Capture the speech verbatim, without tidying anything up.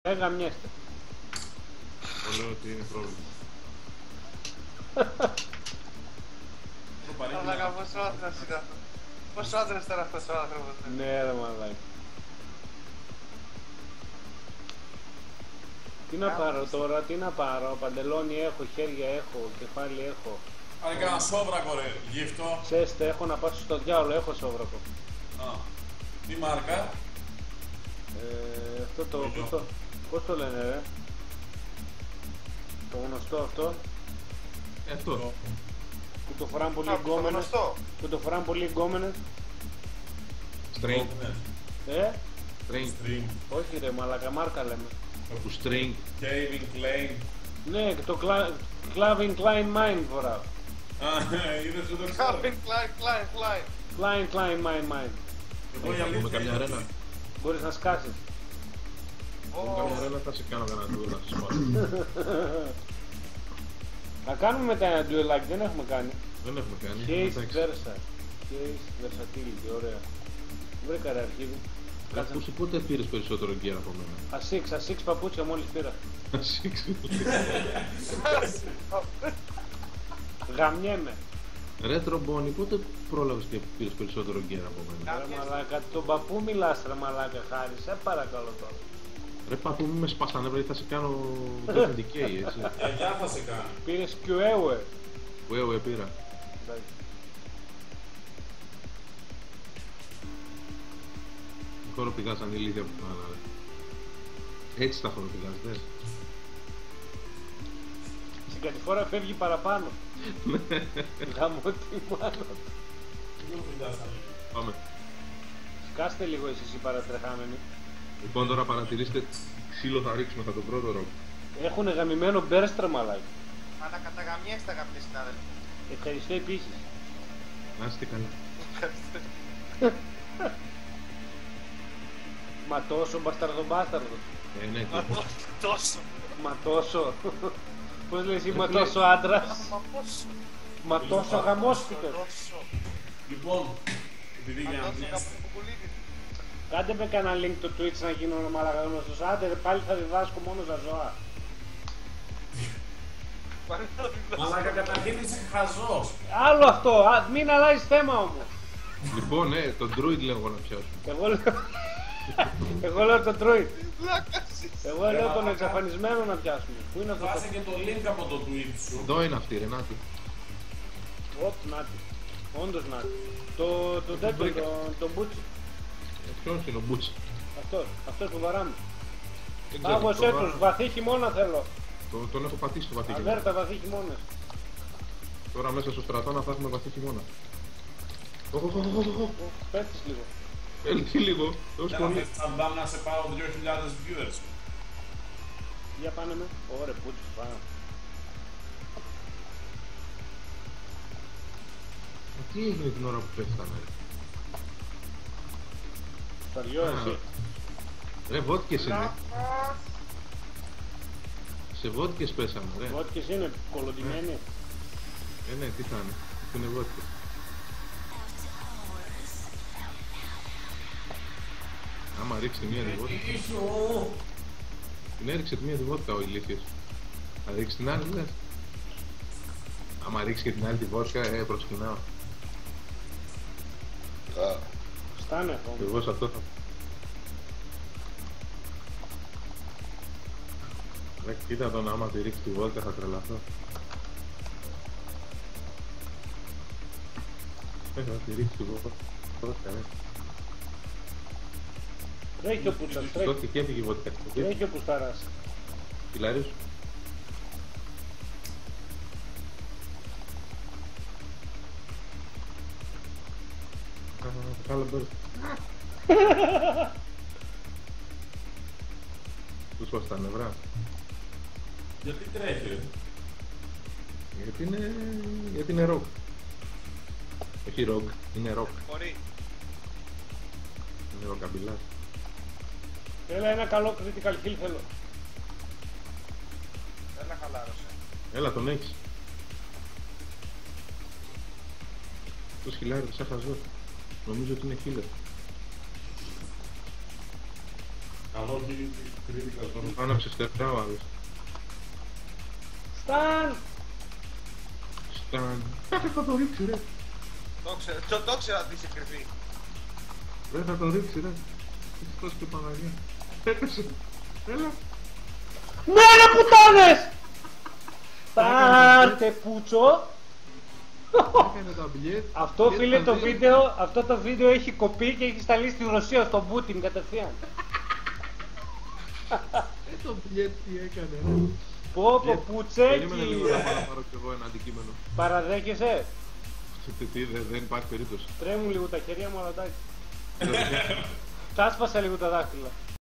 Έγαμιέστε. Το λέω ότι είναι πρόβλημα. Αλλά πόσο άντρας είναι αυτό. Πόσο άντρας ήταν αυτός ο άνθρωπος. Ναι ρε μαλάκι. Τι να πάρω τώρα, τι να πάρω, παντελόνι έχω, χέρια έχω, κεφάλι έχω. Πάρε κανένα σόβρακο ρε, γύφτο. Ξέρετε, έχω να πάω στο διάολο, έχω σόβρακο. Α, τι μάρκα. Ε, αυτό το, πώς το, πώς το λένε ρε. Το γνωστό αυτό. Ε, αυτό. Που το φοράνε πολύ Α, το γκόμενες. γνωστό. Που το φοράνε πολύ γκόμενες. String. Ε, String. String. όχι ρε, μαλακα μάρκα λέμε. Του string. Calvin Klein. Ναι, και το Calvin Klein Mine φοράω. Α, είδες το ξέρω. Calvin Klein, Klein, Klein. Klein Klein Mine Mine. Εγώ η Θα πούμε αλήθεια καμιά είναι αρένα. ότι- Μπορείς να σκάσεις. Πούμε καμιά αρένα, θα σε κάνω κανένα ντουέλ να σας πάρω. Να κάνουμε μετά ένα duelάκι, δεν έχουμε κάνει. Δεν έχουμε κάνει. Case Εντάξει. Versa. Case Versatility, ωραία. Βρήκα ρε αρχίδι. Κάτσε. Κάτσε πότε πήρες περισσότερο γκέρ από μένα. Ασίξ, ασίξ παπούτσια μόλις πήρα. Γαμιέμαι. Ρέτρο Μπόνι, πότε πρόλαβες και πήρες περισσότερο γκέρ από μένα. Ρε μαλάκα, τον παππού μιλάς ρε μαλάκα χάρη, σε παρακαλώ τώρα. Ρε παππού μη με σπάσανε, βρε, θα σε κάνω Death Decay, έτσι. Γιαγιά θα σε κάνει. Πήρες κιουέουε. Ουέουε πήρα. Εντάξει. Χοροπηδάσαν η ηλίθεια που κάνανε. Έτσι τα χοροπηδάς, Στην κατηφόρα φεύγει παραπάνω. Γαμώ τη μάνα. Ποιο φυντάσανε. Πάμε. Σκάστε λίγο εσείς οι παρατρεχάμενοι. Λοιπόν, τώρα παρατηρήστε τι ξύλο θα ρίξουμε, θα τον πρώτο ροκ. Έχουνε γαμημένο μπέρστρα μαλάκι. Ανακαταγαμιέστε αγαπητοί συνάδελφοι. Ευχαριστώ επίσης. Να είστε καλά. Μα τόσο μπασταρδομπάσταρδο. Ε, ναι, και Τόσο. Μα τόσο. Πώς λες Ε, είμαι φίλε. τόσο άντρας. Μα πόσο. Μα τόσο γαμόσπιτος. Τόσο. Λοιπόν, επειδή για να Τόσο κλείσετε. καπουκουλίδι. Κάντε με κανένα link το Twitch να γίνω μαλακαγνώστος. Άντε ρε, πάλι θα διδάσκω μόνο στα ζώα. Μαλάκα καταρχήν είσαι χαζός. Άλλο αυτό, α, μην αλλάζεις θέμα όμως. Λοιπόν, ε, τον Druid λέω εγώ να πιάσω. Εγώ λέω... Εγώ λέω τον Druid. Βλάκας. Εγώ λέω τον εξαφανισμένο να πιάσουμε. Πού είναι αυτό το... Βάσε και το link από το tweet σου. Εδώ είναι αυτή, ρε, νάτι. Οπ, νάτι. Όντως νάτι. Το, το τέτοιο, βρήκα. το, το μπούτσι. Ε, Ποιος είναι ο Μπούτσι. Αυτός, αυτός που βαράμε. Δεν ξέρω, Άγωσέ τώρα- τους, βαθύ χειμώνα θέλω. το- Τον έχω πατήσει το βαθύ χειμώνα. Αβέρτα βαθύ χειμώνας. Τώρα μέσα στο στρατόνα θα έχουμε βαθύ χειμώνα. Οχ, οχ, οχ, οχ, οχ. Πέφτεις λίγο. Έλθει λίγο. Έως Για να πολύ. θες τσαμπάμ να σε πάω δύο χιλιάδες viewers. Για πάνε με. Ωραία, μπούτσι, πάνω. Ε, Τι έγινε την ώρα που πέφτανε, ρε. Σταριό Α. εσύ. Ρε, βότκες είναι. Βλάκας. Σε βότκες πέσαμε, ρε. Βότκες είναι κολοντημένοι. Ε, ναι, τι θα είναι. Που είναι βότκες. Άμα ρίξει τη μία τη βότκα. Ίσου. Την έριξε τη μία τη βότκα ο ηλίθιος. Θα ρίξει την άλλη, λες. Άμα ρίξει και την άλλη τη βότκα, ε, προσκυνάω. Στάνε Και ακόμα. εγώ σε αυτό θα... Ρε, κοίτα τον, άμα τη ρίξει τη βότκα θα τρελαθώ. Ε, θα τη ρίξει τη βότκα. Βότκα, ρε. Τρέχει ο Πούτσας, τρέχει. Τότε και έφυγε η βότκα. Τρέχει ο Πουστάρας. Φιλάριος. Κάλα μπέρ. Τους πω στα νευρά. Γιατί τρέχει ρε. Γιατί είναι... γιατί είναι ροκ. Όχι ροκ, είναι ροκ. Μπορεί. Είναι ροκαμπιλάς. Έλα ένα καλό critical kill θέλω. Έλα χαλάρωσε. Έλα τον έχεις. Το σκυλάρι σαν χαζό. Νομίζω ότι είναι healer. Καλό χιλί. Τον πάνω ξεστερνάω άλλος. Σταν! Σταν. Κάθε θα το ρίξει ρε. Το ξέρω, το, το ξέρω ότι είσαι κρυφή. Δεν θα το ρίξει ρε. Χριστός και Παναγία. Έπεσε. Έλα. Ναι ρε πουτάνες! Πάρτε πούτσο! Έκανε τα μπιλιέτ. Αυτό φίλε το βίντεο, αυτό το βίντεο έχει κοπεί και έχει σταλεί στη Ρωσία στον Πούτιν κατευθείαν. Ε, το μπιλιέτ τι έκανε ρε. Πω πω Περίμενε λίγο να πουτσέκι! πάω να πάρω κι εγώ ένα αντικείμενο. Παραδέχεσαι? Τι, τι, δεν, δεν υπάρχει περίπτωση. Τρέμουν λίγο τα χέρια μου αλλά εντάξει. Θα σπάσα λίγο τα δάχτυλα.